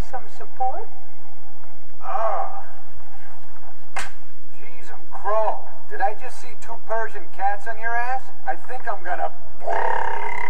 some support? Ah. Jeez, crow. Did I just see two Persian cats on your ass? I think I'm gonna...